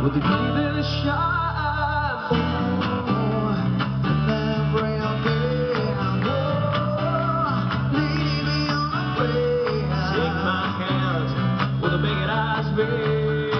Would give it a shot? Memory of lead me on a way. Shake my hands with a big eyes big.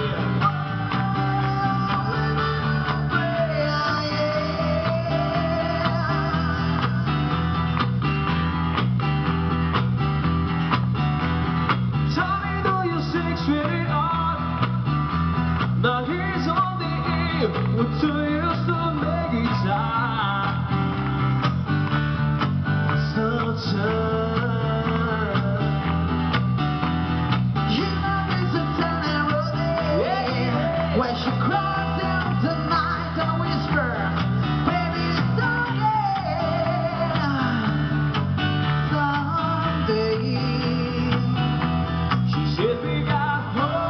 Now he's on the eve with 2 years to make it time. So turn. You know it's a turning road, yeah. When she cries out the night and whisper, baby, it's okay. Someday she said we got home.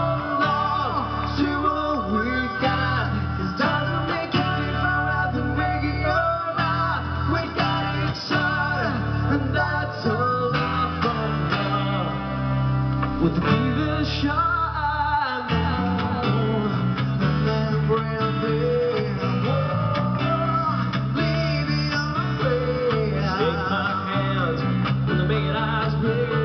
Would give it a shot now. Memory of leave me on a way. Shake my hands with a big eyes big.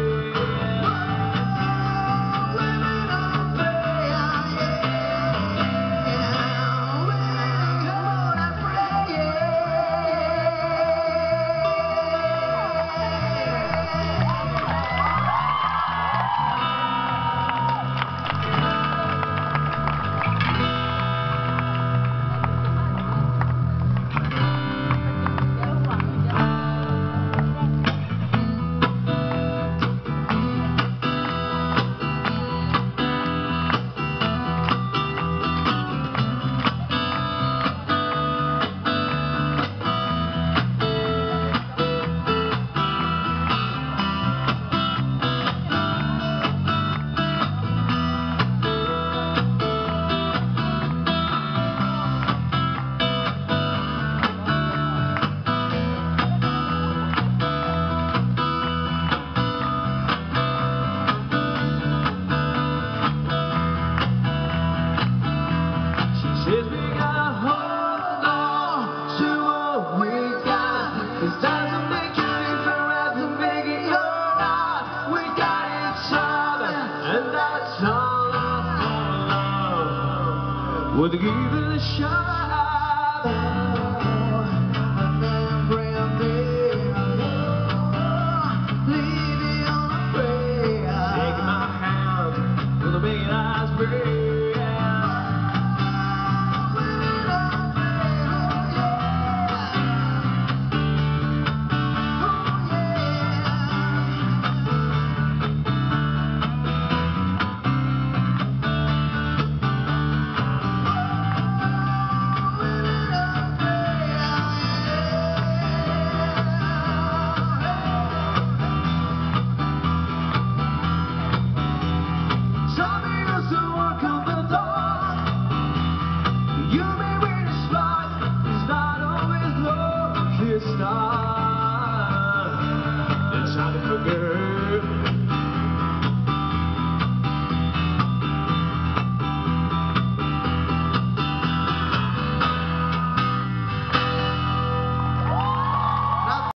Says we gotta hold on to what we got. This doesn't make it different to make it alright. We got each other, and that's all I want. Would give it a shot.